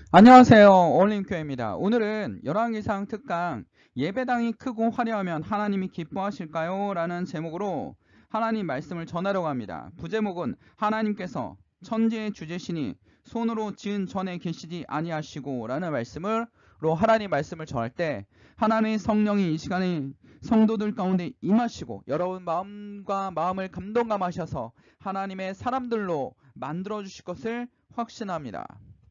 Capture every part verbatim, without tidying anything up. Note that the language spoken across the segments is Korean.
안녕하세요. 올림교회입니다. 오늘은 열왕기상 특강 예배당이 크고 화려하면 하나님이 기뻐하실까요? 라는 제목으로 하나님 말씀을 전하려고 합니다. 부제목은 하나님께서 천지의 주제시니 손으로 지은 전에 계시지 아니하시고 라는 말씀으로 하나님 말씀을 전할 때 하나님의 성령이 이 시간에 성도들 가운데 임하시고 여러분 마음과 마음을 감동감하셔서 하나님의 사람들로 만들어 주실 것을 확신합니다.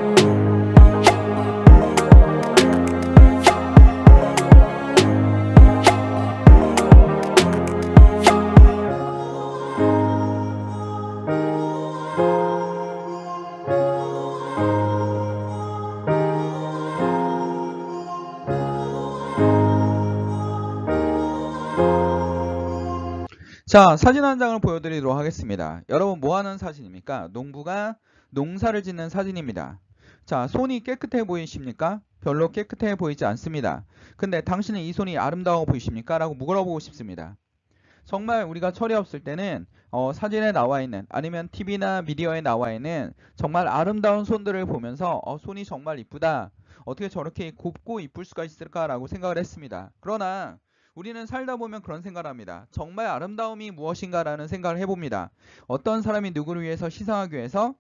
자, 사진 한 장을 보여드리도록 하겠습니다. 여러분 뭐하는 사진입니까? 농부가 농사를 짓는 사진입니다. 자, 손이 깨끗해 보이십니까? 별로 깨끗해 보이지 않습니다. 근데 당신은 이 손이 아름다워 보이십니까? 라고 물어보고 싶습니다. 정말 우리가 철이 없을 때는 어, 사진에 나와 있는 아니면 티비나 미디어에 나와 있는 정말 아름다운 손들을 보면서 어, 손이 정말 이쁘다. 어떻게 저렇게 곱고 이쁠 수가 있을까라고 생각을 했습니다. 그러나 우리는 살다 보면 그런 생각을 합니다. 정말 아름다움이 무엇인가라는 생각을 해봅니다. 어떤 사람이 누구를 위해서 희생하기 위해서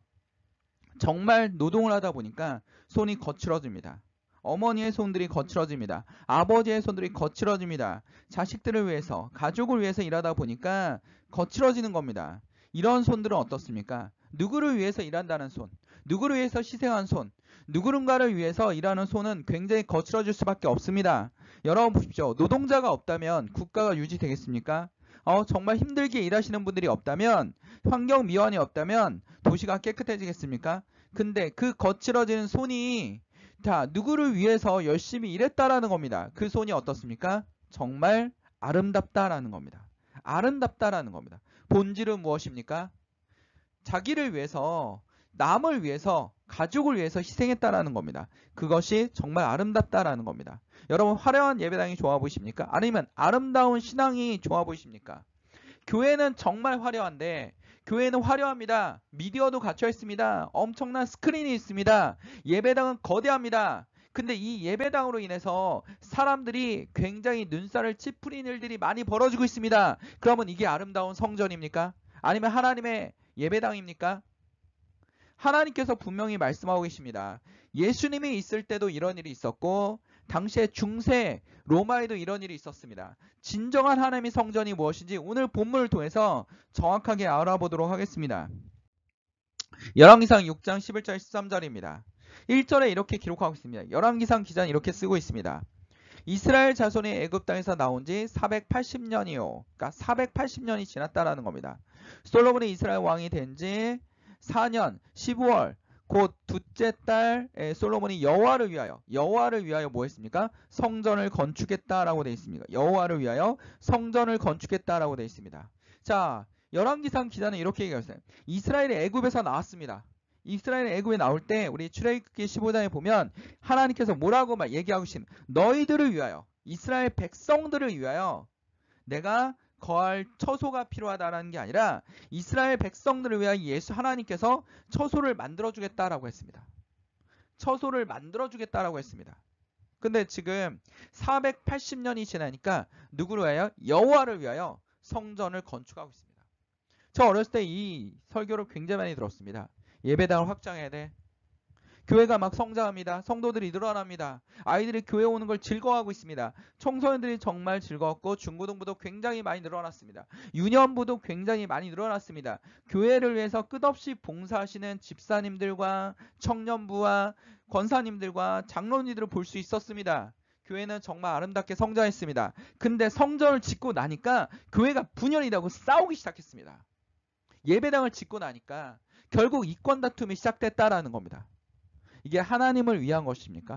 정말 노동을 하다 보니까 손이 거칠어집니다. 어머니의 손들이 거칠어집니다. 아버지의 손들이 거칠어집니다. 자식들을 위해서, 가족을 위해서 일하다 보니까 거칠어지는 겁니다. 이런 손들은 어떻습니까? 누구를 위해서 일한다는 손, 누구를 위해서 희생한 손, 누군가를 위해서 일하는 손은 굉장히 거칠어질 수밖에 없습니다. 여러분 보십시오. 노동자가 없다면 국가가 유지되겠습니까? 어, 정말 힘들게 일하시는 분들이 없다면, 환경미화원이 없다면 도시가 깨끗해지겠습니까? 근데 그 거칠어지는 손이 자, 누구를 위해서 열심히 일했다라는 겁니다. 그 손이 어떻습니까? 정말 아름답다라는 겁니다. 아름답다라는 겁니다. 본질은 무엇입니까? 자기를 위해서, 남을 위해서, 가족을 위해서 희생했다라는 겁니다. 그것이 정말 아름답다라는 겁니다. 여러분 화려한 예배당이 좋아 보이십니까? 아니면 아름다운 신앙이 좋아 보이십니까? 교회는 정말 화려한데 교회는 화려합니다. 미디어도 갖춰 있습니다. 엄청난 스크린이 있습니다. 예배당은 거대합니다. 근데 이 예배당으로 인해서 사람들이 굉장히 눈살을 찌푸리는 일들이 많이 벌어지고 있습니다. 그러면 이게 아름다운 성전입니까? 아니면 하나님의 예배당입니까? 하나님께서 분명히 말씀하고 계십니다. 예수님이 있을 때도 이런 일이 있었고 당시에 중세 로마에도 이런 일이 있었습니다. 진정한 하나님의 성전이 무엇인지 오늘 본문을 통해서 정확하게 알아보도록 하겠습니다. 열왕기상 육 장 십일 절 십삼 절입니다. 일 절에 이렇게 기록하고 있습니다. 열왕기상 기자는 이렇게 쓰고 있습니다. 이스라엘 자손이 애굽 땅에서 나온 지 사백팔십 년이요. 그러니까 사백팔십 년이 지났다라는 겁니다. 솔로몬이 이스라엘 왕이 된 지 사 년 십오 월 곧 둘째 달 솔로몬이 여호와를 위하여 여호와를 위하여 뭐 했습니까? 성전을 건축했다라고 되어 있습니다. 여호와를 위하여 성전을 건축했다라고 되어 있습니다. 자, 열왕기상 기자는 이렇게 얘기했어요. 이스라엘이 애굽에서 나왔습니다. 이스라엘 애굽에 나올 때 우리 출애굽기 십오 장에 보면 하나님께서 뭐라고 막 얘기하고 계신 너희들을 위하여 이스라엘 백성들을 위하여 내가 거할 처소가 필요하다라는 게 아니라 이스라엘 백성들을 위하여 예수 하나님께서 처소를 만들어 주겠다라고 했습니다. 처소를 만들어 주겠다라고 했습니다. 근데 지금 사백팔십 년이 지나니까 누구를 위하여? 여호와를 위하여 성전을 건축하고 있습니다. 저 어렸을 때 이 설교를 굉장히 많이 들었습니다. 예배당을 확장해야 돼. 교회가 막 성장합니다. 성도들이 늘어납니다. 아이들이 교회 오는 걸 즐거워하고 있습니다. 청소년들이 정말 즐거웠고 중고등부도 굉장히 많이 늘어났습니다. 유년부도 굉장히 많이 늘어났습니다. 교회를 위해서 끝없이 봉사하시는 집사님들과 청년부와 권사님들과 장로님들을 볼 수 있었습니다. 교회는 정말 아름답게 성장했습니다. 근데 성전을 짓고 나니까 교회가 분열이 되고 싸우기 시작했습니다. 예배당을 짓고 나니까 결국 이권 다툼이 시작됐다라는 겁니다. 이게 하나님을 위한 것입니까?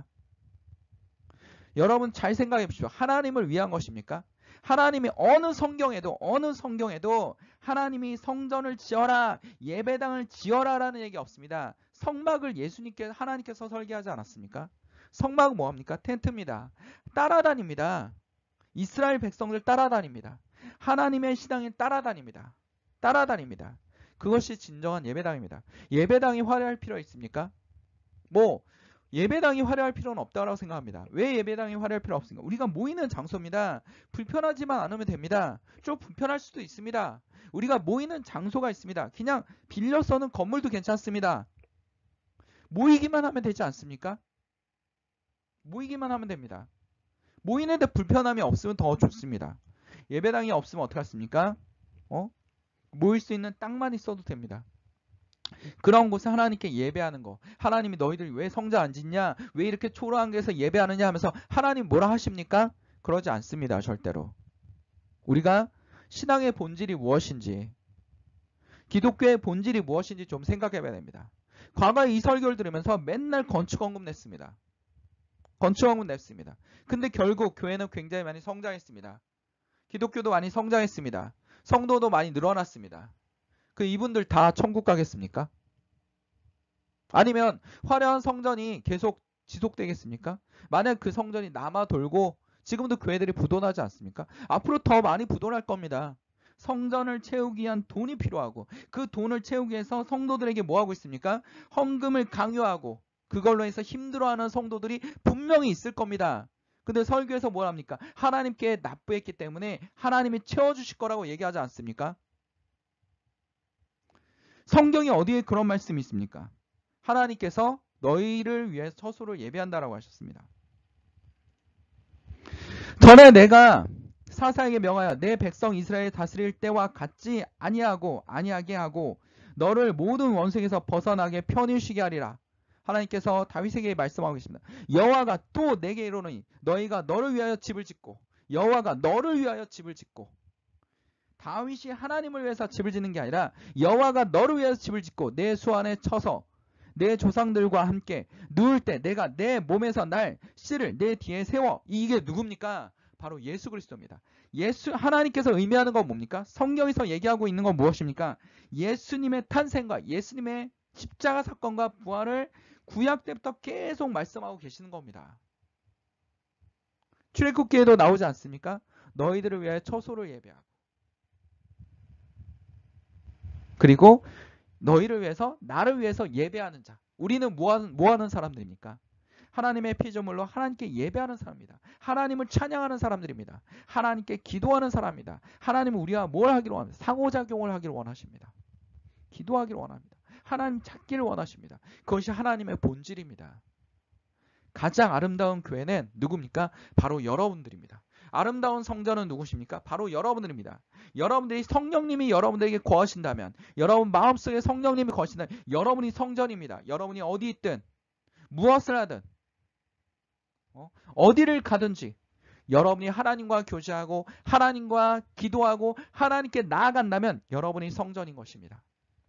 여러분 잘 생각해 보십시오. 하나님을 위한 것입니까? 하나님이 어느 성경에도 어느 성경에도 하나님이 성전을 지어라, 예배당을 지어라라는 얘기 없습니다. 성막을 예수님께 하나님께서 설계하지 않았습니까? 성막은 뭐합니까? 텐트입니다. 따라다닙니다. 이스라엘 백성들 따라다닙니다. 하나님의 신앙에 따라다닙니다. 따라다닙니다. 그것이 진정한 예배당입니다. 예배당이 화려할 필요 있습니까? 뭐 예배당이 화려할 필요는 없다고 생각합니다. 왜 예배당이 화려할 필요 없습니까? 우리가 모이는 장소입니다. 불편하지만 않으면 됩니다. 좀 불편할 수도 있습니다. 우리가 모이는 장소가 있습니다. 그냥 빌려 써는 건물도 괜찮습니다. 모이기만 하면 되지 않습니까? 모이기만 하면 됩니다. 모이는데 불편함이 없으면 더 좋습니다. 예배당이 없으면 어떡하십니까? 어? 모일 수 있는 땅만 있어도 됩니다. 그런 곳에 하나님께 예배하는 거. 하나님이 너희들 왜 성전 안 짓냐? 왜 이렇게 초라한 데서 예배하느냐 하면서 하나님 뭐라 하십니까? 그러지 않습니다. 절대로. 우리가 신앙의 본질이 무엇인지, 기독교의 본질이 무엇인지 좀 생각해 봐야 됩니다. 과거에 이 설교를 들으면서 맨날 건축원금 냈습니다. 건축원금 냈습니다. 근데 결국 교회는 굉장히 많이 성장했습니다. 기독교도 많이 성장했습니다. 성도도 많이 늘어났습니다. 그 이분들 다 천국 가겠습니까? 아니면 화려한 성전이 계속 지속되겠습니까? 만약 그 성전이 남아 돌고 지금도 교회들이 부도나지 않습니까? 앞으로 더 많이 부도날 겁니다. 성전을 채우기 위한 돈이 필요하고 그 돈을 채우기 위해서 성도들에게 뭐 하고 있습니까? 헌금을 강요하고 그걸로 해서 힘들어하는 성도들이 분명히 있을 겁니다. 근데 설교에서 뭘 합니까? 하나님께 납부했기 때문에 하나님이 채워주실 거라고 얘기하지 않습니까? 성경이 어디에 그런 말씀이 있습니까? 하나님께서 너희를 위해 처소를 예배한다라고 하셨습니다. 전에 내가 사사에게 명하여 내 백성 이스라엘 다스릴 때와 같지 아니하고 아니하게 하고 너를 모든 원수에게서 벗어나게 편히 쉬게 하리라. 하나님께서 다윗에게 말씀하고 계십니다. 여호와가 또 내게 이르노니 너희가 너를 위하여 집을 짓고 여호와가 너를 위하여 집을 짓고 다윗이 하나님을 위해서 집을 짓는 게 아니라 여호와가 너를 위해서 집을 짓고 내 수 안에 쳐서 내 조상들과 함께 누울 때 내가 내 몸에서 날 씨를 내 뒤에 세워. 이게 누굽니까? 바로 예수 그리스도입니다. 예수 하나님께서 의미하는 건 뭡니까? 성경에서 얘기하고 있는 건 무엇입니까? 예수님의 탄생과 예수님의 십자가 사건과 부활을 구약 때부터 계속 말씀하고 계시는 겁니다. 출애굽기에도 나오지 않습니까? 너희들을 위하여 처소를 예배하고 그리고 너희를 위해서 나를 위해서 예배하는 자. 우리는 뭐하는, 뭐하는 사람들입니까? 하나님의 피조물로 하나님께 예배하는 사람입니다. 하나님을 찬양하는 사람들입니다. 하나님께 기도하는 사람입니다. 하나님은 우리가 뭘 하기를 원합니다. 상호작용을 하기를 원하십니다. 기도하기를 원합니다. 하나님 찾기를 원하십니다. 그것이 하나님의 본질입니다. 가장 아름다운 교회는 누굽니까? 바로 여러분들입니다. 아름다운 성전은 누구십니까? 바로 여러분들입니다. 여러분들이 성령님이 여러분들에게 거하신다면, 여러분 마음속에 성령님이 거하신다면 여러분이 성전입니다. 여러분이 어디 있든 무엇을 하든 어? 어디를 가든지 여러분이 하나님과 교제하고 하나님과 기도하고 하나님께 나아간다면 여러분이 성전인 것입니다.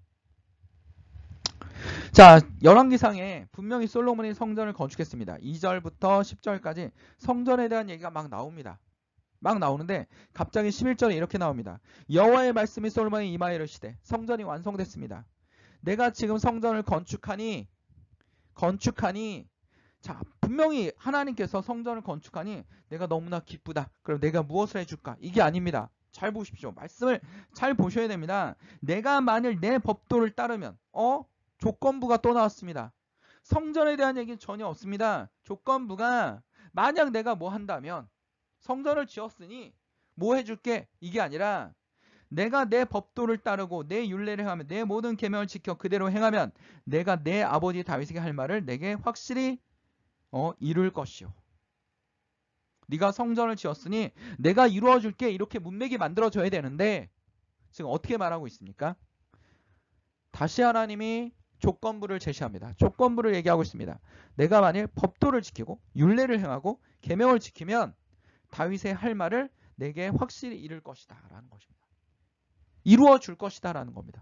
자, 열왕기상에 분명히 솔로몬이 성전을 건축했습니다. 이 절부터 십 절까지 성전에 대한 얘기가 막 나옵니다. 막 나오는데 갑자기 십일 절에 이렇게 나옵니다. 여호와의 말씀이 솔로몬이 임하여 이르시되 성전이 완성됐습니다. 내가 지금 성전을 건축하니 건축하니 자, 분명히 하나님께서 성전을 건축하니 내가 너무나 기쁘다. 그럼 내가 무엇을 해줄까? 이게 아닙니다. 잘 보십시오. 말씀을 잘 보셔야 됩니다. 내가 만일 내 법도를 따르면 어? 조건부가 또 나왔습니다. 성전에 대한 얘기는 전혀 없습니다. 조건부가 만약 내가 뭐 한다면 성전을 지었으니 뭐 해줄게? 이게 아니라 내가 내 법도를 따르고 내 율례를 행하며 내 모든 계명을 지켜 그대로 행하면 내가 내 아버지 다윗에게 할 말을 내게 확실히 어, 이룰 것이요. 네가 성전을 지었으니 내가 이루어줄게. 이렇게 문맥이 만들어져야 되는데 지금 어떻게 말하고 있습니까? 다시 하나님이 조건부를 제시합니다. 조건부를 얘기하고 있습니다. 내가 만일 법도를 지키고 율례를 행하고 계명을 지키면 다윗의 할 말을 내게 확실히 이룰 것이다 라는 것입니다. 이루어 줄 것이다 라는 겁니다.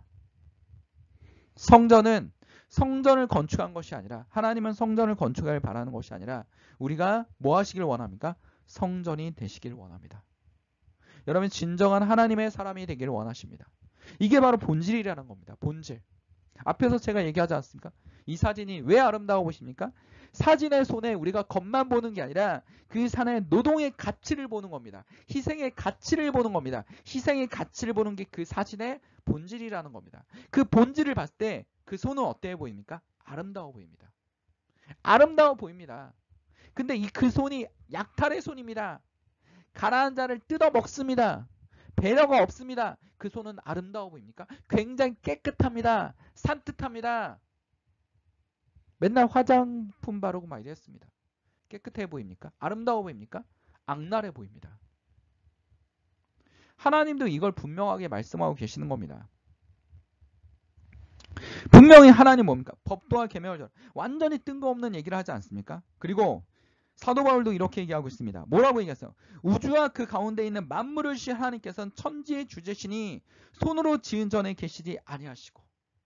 성전은 성전을 건축한 것이 아니라 하나님은 성전을 건축하길 바라는 것이 아니라 우리가 뭐 하시길 원합니까? 성전이 되시길 원합니다. 여러분 진정한 하나님의 사람이 되기를 원하십니다. 이게 바로 본질이라는 겁니다. 본질. 앞에서 제가 얘기하지 않습니까? 이 사진이 왜 아름다워 보십니까? 사진의 손에 우리가 겉만 보는 게 아니라 그 산의 노동의 가치를 보는 겁니다. 희생의 가치를 보는 겁니다. 희생의 가치를 보는 게 그 사진의 본질이라는 겁니다. 그 본질을 봤을 때 그 손은 어때 보입니까? 아름다워 보입니다. 아름다워 보입니다. 근데 이 그 손이 약탈의 손입니다. 가난한 자를 뜯어 먹습니다. 배려가 없습니다. 그 손은 아름다워 보입니까? 굉장히 깨끗합니다. 산뜻합니다. 맨날 화장품 바르고 막 이랬습니다. 깨끗해 보입니까? 아름다워 보입니까? 악랄해 보입니다. 하나님도 이걸 분명하게 말씀하고 계시는 겁니다. 분명히 하나님 뭡니까? 법도와 계명을 완전히 뜬금없는 얘기를 하지 않습니까? 그리고 사도 바울도 이렇게 얘기하고 있습니다. 뭐라고 얘기했어요? 우주와 그 가운데 있는 만물을 지으신 하나님께서는 천지의 주제시니 손으로 지은 전에 계시지 아니하시고,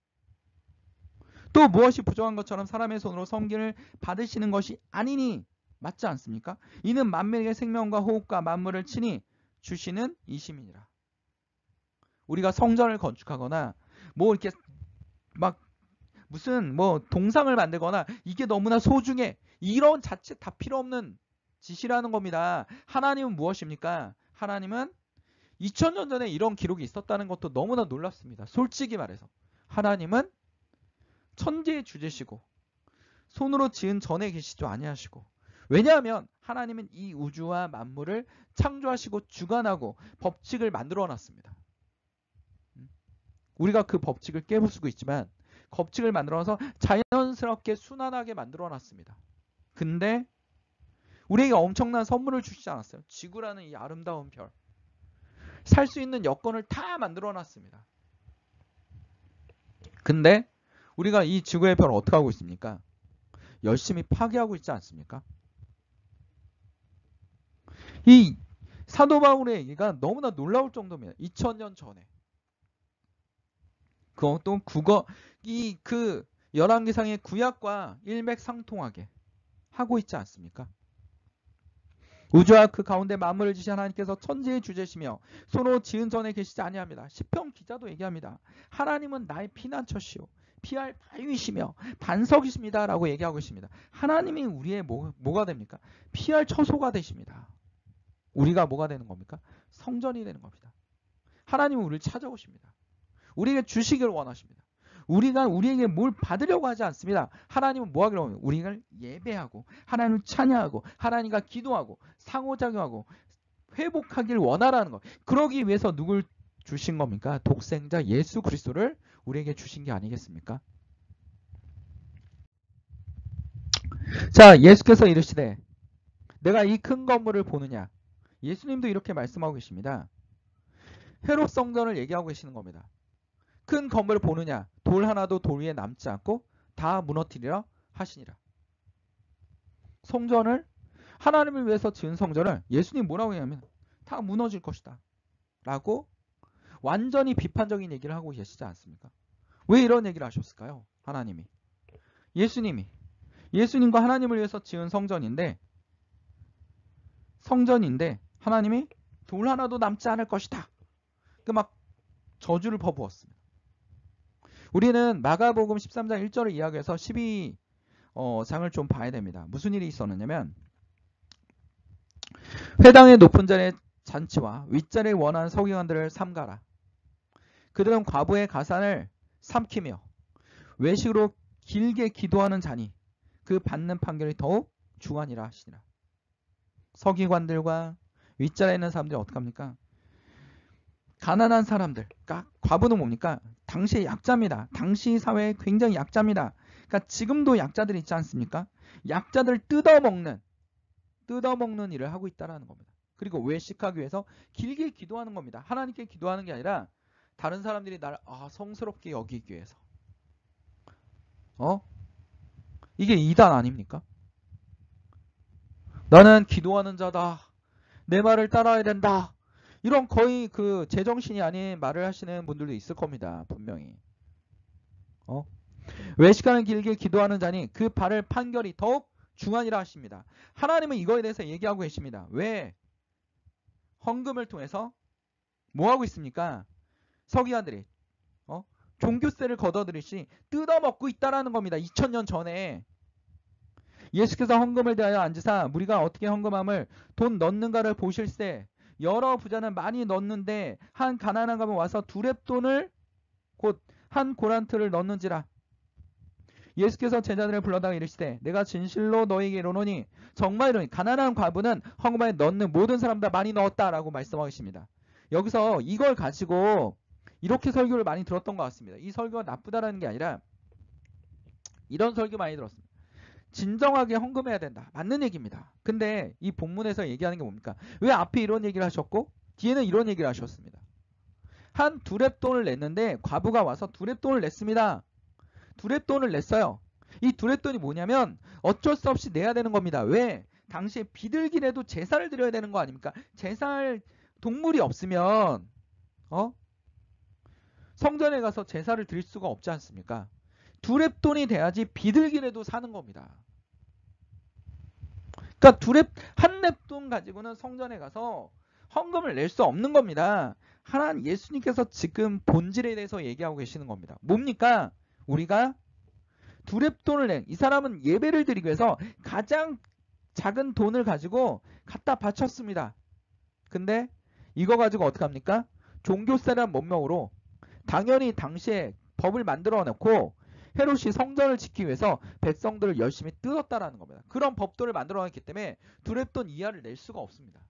또 무엇이 부족한 것처럼 사람의 손으로 섬김을 받으시는 것이 아니니, 맞지 않습니까? 이는 만민에게 생명과 호흡과 만물을 친히 주시는 이심이니라. 우리가 성전을 건축하거나 뭐 이렇게 막 무슨 뭐 동상을 만들거나 이게 너무나 소중해, 이런 자체 다 필요 없는 짓이라는 겁니다. 하나님은 무엇입니까? 하나님은 이천 년 전에 이런 기록이 있었다는 것도 너무나 놀랍습니다. 솔직히 말해서 하나님은 천지의 주제시고 손으로 지은 전에 계시지 아니하시고, 왜냐하면 하나님은 이 우주와 만물을 창조하시고 주관하고 법칙을 만들어 놨습니다. 우리가 그 법칙을 깨부수고 있지만 법칙을 만들어서 자연스럽게 순환하게 만들어 놨습니다. 근데 우리에게 엄청난 선물을 주시지 않았어요? 지구라는 이 아름다운 별, 살 수 있는 여건을 다 만들어 놨습니다. 근데 우리가 이 지구의 별을 어떻게 하고 있습니까? 열심히 파괴하고 있지 않습니까? 이 사도 바울의 얘기가 너무나 놀라울 정도입니다. 이천 년 전에. 그것도 국어, 이 그 열왕기상의 구약과 일맥상통하게 하고 있지 않습니까? 우주와 그 가운데 만물을 지으신 하나님께서 천지의 주제시며 손으로 지은 전에 계시지 아니합니다. 시편 기자도 얘기합니다. 하나님은 나의 피난처시오, 피할 바위이시며 반석이십니다 라고 얘기하고 있습니다. 하나님이 우리의 뭐, 뭐가 됩니까? 피할 처소가 되십니다. 우리가 뭐가 되는 겁니까? 성전이 되는 겁니다. 하나님은 우리를 찾아오십니다. 우리에게 주시길 원하십니다. 우리가 우리에게 뭘 받으려고 하지 않습니다. 하나님은 뭐 하기로 합니까? 우리가 예배하고 하나님을 찬양하고 하나님과 기도하고 상호작용하고 회복하길 원하라는 것. 그러기 위해서 누굴 주신 겁니까? 독생자 예수 그리스도를 우리에게 주신 게 아니겠습니까? 자, 예수께서 이르시되 내가 이 큰 건물을 보느냐. 예수님도 이렇게 말씀하고 계십니다. 헤롯 성전을 얘기하고 계시는 겁니다. 큰 건물을 보느냐, 돌 하나도 돌 위에 남지 않고 다 무너뜨리라 하시니라. 성전을, 하나님을 위해서 지은 성전을 예수님 뭐라고 하냐면 다 무너질 것이다 라고 완전히 비판적인 얘기를 하고 계시지 않습니까? 왜 이런 얘기를 하셨을까요? 하나님이, 예수님이 예수님과 하나님을 위해서 지은 성전인데 성전인데 하나님이 돌 하나도 남지 않을 것이다, 그 막 저주를 퍼부었습니다. 우리는 마가복음 십삼 장 일 절을 이야기해서 십이 장을 좀 봐야 됩니다. 무슨 일이 있었느냐면, 회당의 높은 자리의 잔치와 윗자리에 원하는 서기관들을 삼가라. 그들은 과부의 가산을 삼키며 외식으로 길게 기도하는 자니 그 받는 판결이 더욱 중하니라 하시니라. 서기관들과 윗자리에 있는 사람들이 어떻게 합니까? 가난한 사람들, 그러니까 과부는 뭡니까? 당시의 약자입니다. 당시 사회에 굉장히 약자입니다. 그러니까 지금도 약자들이 있지 않습니까? 약자들 뜯어먹는, 뜯어먹는 일을 하고 있다는 겁니다. 그리고 외식하기 위해서 길게 기도하는 겁니다. 하나님께 기도하는 게 아니라 다른 사람들이 나를 아, 성스럽게 여기기 위해서. 어? 이게 이단 아닙니까? 나는 기도하는 자다. 내 말을 따라야 된다. 이런 거의 그 제정신이 아닌 말을 하시는 분들도 있을 겁니다. 분명히. 어? 외식하는 길게 기도하는 자니 그 발을 판결이 더욱 중하니라 하십니다. 하나님은 이거에 대해서 얘기하고 계십니다. 왜? 헌금을 통해서 뭐하고 있습니까? 서기관들이 어? 종교세를 걷어들이시 뜯어먹고 있다라는 겁니다. 이천 년 전에. 예수께서 헌금을 대하여 앉으사 무리가 어떻게 헌금함을 돈 넣는가를 보실세. 여러 부자는 많이 넣는데 한 가난한 가문 와서 두 렙돈을 곧 한 고란트를 넣는지라. 예수께서 제자들을 불러다가 이르시되 내가 진실로 너희에게 이르노니 정말 이르노니 가난한 과부는 헌금에 넣는 모든 사람 다 많이 넣었다라고 말씀하십니다. 여기서 이걸 가지고 이렇게 설교를 많이 들었던 것 같습니다. 이 설교가 나쁘다라는 게 아니라 이런 설교 많이 들었습니다. 진정하게 헌금해야 된다. 맞는 얘기입니다. 근데 이 본문에서 얘기하는 게 뭡니까? 왜 앞에 이런 얘기를 하셨고 뒤에는 이런 얘기를 하셨습니다. 한 두 렙돈을 냈는데 과부가 와서 두 렙돈을 냈습니다. 두 렙돈을 냈어요. 이 두 렙돈이 뭐냐면 어쩔 수 없이 내야 되는 겁니다. 왜? 당시에 비둘기라도 제사를 드려야 되는 거 아닙니까? 제사할 동물이 없으면 어? 성전에 가서 제사를 드릴 수가 없지 않습니까? 두 렙돈이 돼야지 비둘기라도 사는 겁니다. 그러니까 두 렙, 한 렙돈 가지고는 성전에 가서 헌금을 낼 수 없는 겁니다. 하나님 예수님께서 지금 본질에 대해서 얘기하고 계시는 겁니다. 뭡니까? 우리가 두 렙돈을 낸 이 사람은 예배를 드리기 위해서 가장 작은 돈을 가지고 갖다 바쳤습니다. 근데 이거 가지고 어떻게 합니까? 종교세란 문명으로 당연히 당시에 법을 만들어 놓고 헤롯이 성전을 지키기 위해서 백성들을 열심히 뜯었다라는 겁니다. 그런 법도를 만들어 놨기 때문에 두 렙돈 이하를 낼 수가 없습니다.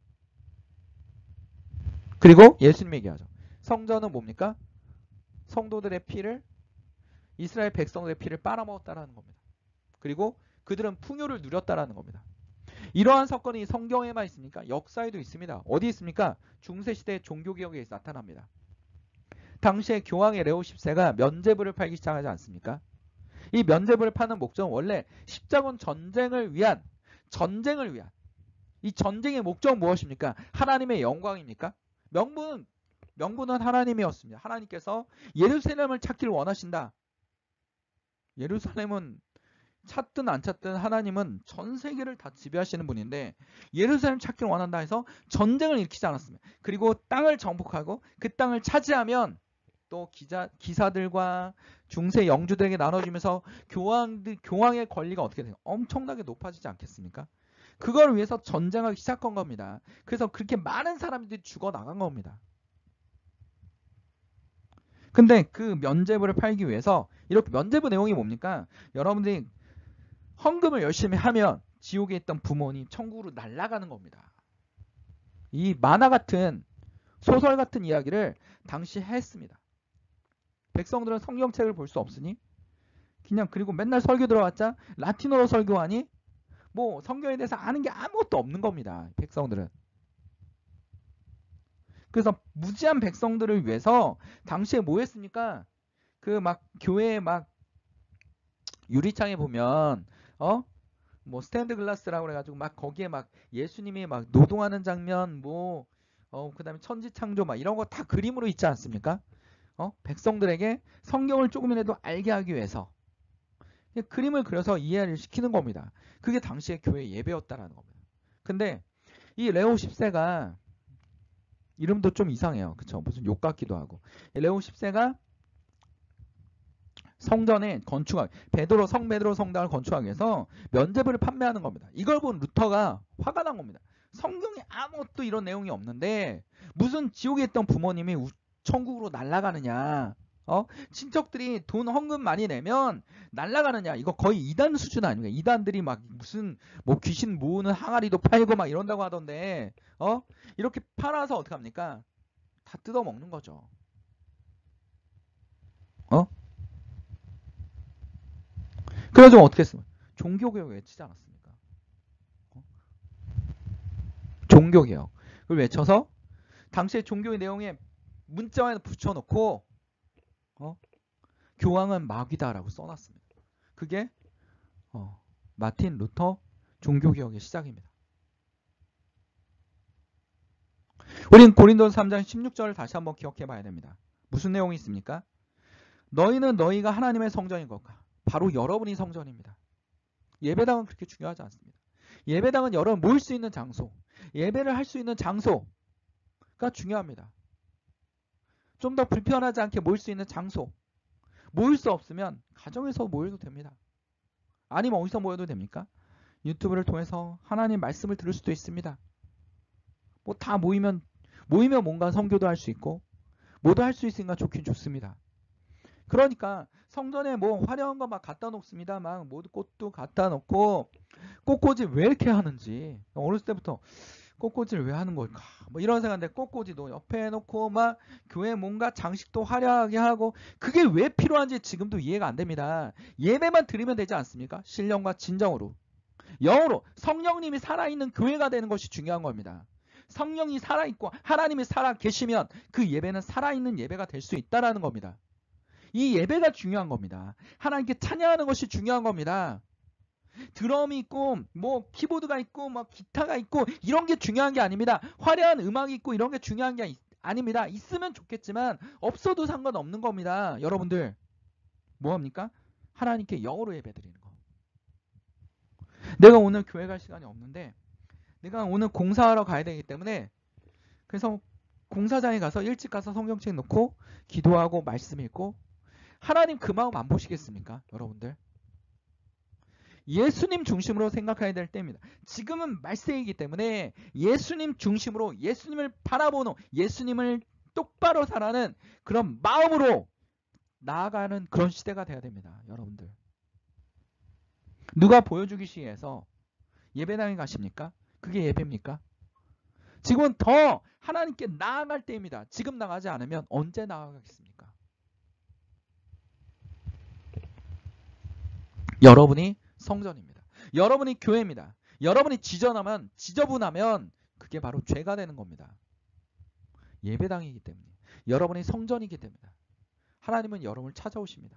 그리고 예수님 얘기하죠. 성전은 뭡니까? 성도들의 피를 이스라엘 백성들의 피를 빨아먹었다라는 겁니다. 그리고 그들은 풍요를 누렸다라는 겁니다. 이러한 사건이 성경에만 있습니까? 역사에도 있습니다. 어디 있습니까? 중세시대 종교개혁에 나타납니다. 당시에 교황의 레오 십 세가 면죄부를 팔기 시작하지 않습니까? 이 면죄부를 파는 목적은 원래 십자군 전쟁을 위한 전쟁을 위한 이 전쟁의 목적은 무엇입니까? 하나님의 영광입니까? 명분은 명분은 하나님이었습니다. 하나님께서 예루살렘을 찾기를 원하신다. 예루살렘은 찾든 안 찾든 하나님은 전 세계를 다 지배하시는 분인데 예루살렘 찾기를 원한다 해서 전쟁을 일으키지 않았습니다. 그리고 땅을 정복하고 그 땅을 차지하면 또 기자, 기사들과 중세 영주들에게 나눠주면서 교황들, 교황의 권리가 어떻게 돼요? 엄청나게 높아지지 않겠습니까? 그걸 위해서 전쟁하기 시작한 겁니다. 그래서 그렇게 많은 사람들이 죽어나간 겁니다. 근데 그 면죄부를 팔기 위해서 이렇게 면죄부 내용이 뭡니까? 여러분들이 헌금을 열심히 하면 지옥에 있던 부모님 천국으로 날아가는 겁니다. 이 만화 같은 소설 같은 이야기를 당시 했습니다. 백성들은 성경책을 볼 수 없으니 그냥 그리고 맨날 설교 들어왔자 라틴어로 설교하니 뭐 성경에 대해서 아는 게 아무것도 없는 겁니다. 백성들은. 그래서 무지한 백성들을 위해서 당시에 뭐 했습니까? 그 막 교회에 막 유리창에 보면 어? 뭐 스탠드 글라스라고 그래가지고 막 거기에 막 예수님이 막 노동하는 장면 뭐 어, 그 다음에 천지창조 막 이런 거 다 그림으로 있지 않습니까? 어? 백성들에게 성경을 조금이라도 알게 하기 위해서 그림을 그려서 이해를 시키는 겁니다. 그게 당시의 교회 예배였다라는 겁니다. 근데 이 레오 십 세가 이름도 좀 이상해요. 그쵸? 무슨 욕 같기도 하고. 레오 십 세가 성전에 건축하기, 베드로 성 베드로 성당을 건축하기 위해서 면죄부를 판매하는 겁니다. 이걸 본 루터가 화가 난 겁니다. 성경에 아무것도 이런 내용이 없는데 무슨 지옥에 있던 부모님이 천국으로 날아가느냐? 어? 친척들이 돈 헌금 많이 내면 날아가느냐? 이거 거의 이단 수준 아닙니까? 이단들이 막 무슨 뭐 귀신 모으는 항아리도 팔고 막 이런다고 하던데, 어? 이렇게 팔아서 어떻게 합니까? 다 뜯어 먹는 거죠. 어? 그래가지고 어떻게 했습니까? 종교개혁 외치지 않았습니까? 어? 종교개혁. 그걸 외쳐서 당시의 종교의 내용에 문자에 붙여놓고 어? 교황은 마귀다라고 써놨습니다. 그게 어, 마틴 루터 종교개혁의 시작입니다. 우린 고린도서 삼 장 십육 절을 다시 한번 기억해 봐야 됩니다. 무슨 내용이 있습니까? 너희는 너희가 하나님의 성전인 것과 바로 여러분이 성전입니다. 예배당은 그렇게 중요하지 않습니다. 예배당은 여러분 모일 수 있는 장소, 예배를 할 수 있는 장소가 중요합니다. 좀 더 불편하지 않게 모일 수 있는 장소. 모일 수 없으면 가정에서 모여도 됩니다. 아니면 어디서 모여도 됩니까? 유튜브를 통해서 하나님 말씀을 들을 수도 있습니다. 뭐 다 모이면 모이면 뭔가 선교도 할 수 있고 뭐도 할 수 있으니까 좋긴 좋습니다. 그러니까 성전에 뭐 화려한 거 막 갖다 놓습니다. 막 모두 꽃도 갖다 놓고 꽃꽂이 왜 이렇게 하는지 어렸을 때부터 꽃꽂이를 왜 하는 걸까? 뭐 이런 생각인데 꽃꽂이도 옆에 놓고 막 교회 뭔가 장식도 화려하게 하고 그게 왜 필요한지 지금도 이해가 안 됩니다. 예배만 드리면 되지 않습니까? 신령과 진정으로. 영으로 성령님이 살아있는 교회가 되는 것이 중요한 겁니다. 성령이 살아있고 하나님이 살아계시면 그 예배는 살아있는 예배가 될 수 있다는 겁니다. 이 예배가 중요한 겁니다. 하나님께 찬양하는 것이 중요한 겁니다. 드럼이 있고 뭐 키보드가 있고 뭐 기타가 있고 이런 게 중요한 게 아닙니다. 화려한 음악이 있고 이런 게 중요한 게 아닙니다. 있으면 좋겠지만 없어도 상관없는 겁니다. 여러분들 뭐합니까? 하나님께 영으로 예배드리는 거. 내가 오늘 교회 갈 시간이 없는데 내가 오늘 공사하러 가야 되기 때문에 그래서 공사장에 가서 일찍 가서 성경책 놓고 기도하고 말씀 읽고 하나님 그 마음 안 보시겠습니까? 여러분들 예수님 중심으로 생각해야 될 때입니다. 지금은 말세이기 때문에 예수님 중심으로 예수님을 바라보는 예수님을 똑바로 살아가는 그런 마음으로 나아가는 그런 시대가 돼야 됩니다. 여러분들 누가 보여주기 위해서 예배당에 가십니까? 그게 예배입니까? 지금은 더 하나님께 나아갈 때입니다. 지금 나가지 않으면 언제 나아가겠습니까? 여러분이 성전입니다. 여러분이 교회입니다. 여러분이 지저나면 지저분하면 그게 바로 죄가 되는 겁니다. 예배당이기 때문에 여러분이 성전이기 때문에 하나님은 여러분을 찾아오십니다.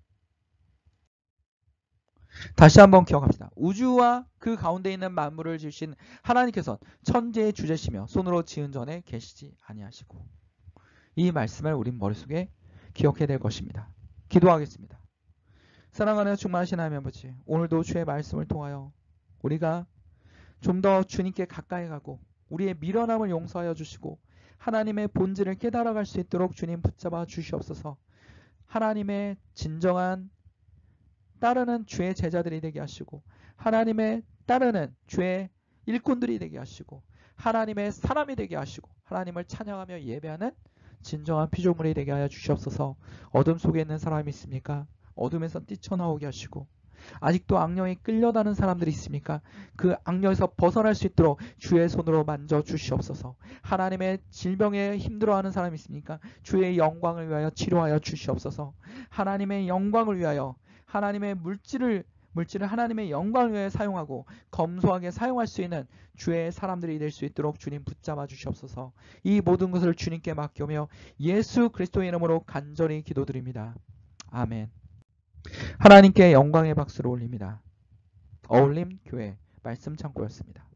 다시 한번 기억합시다. 우주와 그 가운데 있는 만물을 지으신 하나님께서 천지의 주제시며 손으로 지은 전에 계시지 아니하시고 이 말씀을 우리 머릿속에 기억해야 될 것입니다. 기도하겠습니다. 사랑하는 충만하신 하나님 아버지, 오늘도 주의 말씀을 통하여 우리가 좀 더 주님께 가까이 가고 우리의 미련함을 용서하여 주시고 하나님의 본질을 깨달아갈 수 있도록 주님 붙잡아 주시옵소서. 하나님의 진정한 따르는 주의 제자들이 되게 하시고 하나님의 따르는 주의 일꾼들이 되게 하시고 하나님의 사람이 되게 하시고 하나님을 찬양하며 예배하는 진정한 피조물이 되게 하여 주시옵소서. 어둠 속에 있는 사람이 있습니까? 어둠에서 뛰쳐나오게 하시고 아직도 악령에 끌려다는 사람들이 있습니까? 그 악령에서 벗어날 수 있도록 주의 손으로 만져 주시옵소서. 하나님의 질병에 힘들어하는 사람이 있습니까? 주의 영광을 위하여 치료하여 주시옵소서. 하나님의 영광을 위하여 하나님의 물질을 물질을 하나님의 영광을 위해 사용하고 검소하게 사용할 수 있는 주의 사람들이 될 수 있도록 주님 붙잡아 주시옵소서. 이 모든 것을 주님께 맡기며 예수 그리스도의 이름으로 간절히 기도드립니다. 아멘. 하나님께 영광의 박수를 올립니다. 어울림 교회 말씀 창고였습니다.